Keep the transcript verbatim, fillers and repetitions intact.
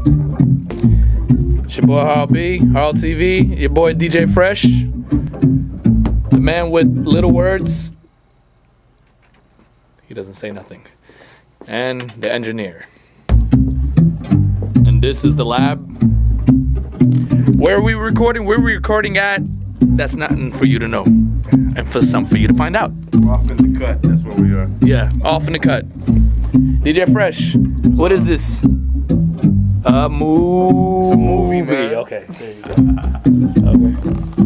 It's your boy Harl B, Harl T V, your boy D J Fresh, the man with little words. He doesn't say nothing. And the engineer. And this is the lab. Where are we recording? Where are we recording at? That's nothing for you to know. And for some for you to find out. We're off in the cut, that's where we are. Yeah, off in the cut. D J Fresh, what is this? A movie. It's a movie, man. Okay, there you go. Okay.